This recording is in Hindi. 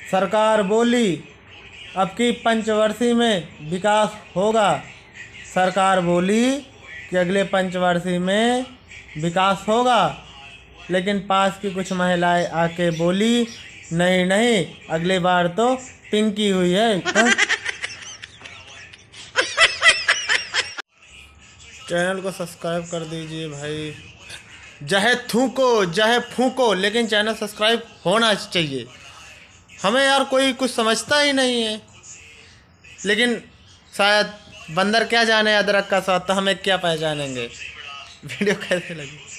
सरकार बोली अब की पंचवर्षीय में विकास होगा। सरकार बोली कि अगले पंचवर्षीय में विकास होगा, लेकिन पास की कुछ महिलाएं आके बोली नहीं नहीं, अगली बार तो पिंकी हुई है। चैनल को सब्सक्राइब कर दीजिए भाई। चाहे थूको चाहे फूको, लेकिन चैनल सब्सक्राइब होना चाहिए। हमें यार कोई कुछ समझता ही नहीं है, लेकिन शायद बंदर क्या जाने अदरक का स्वाद, तो हमें क्या पहचानेंगे। वीडियो कैसे लगी?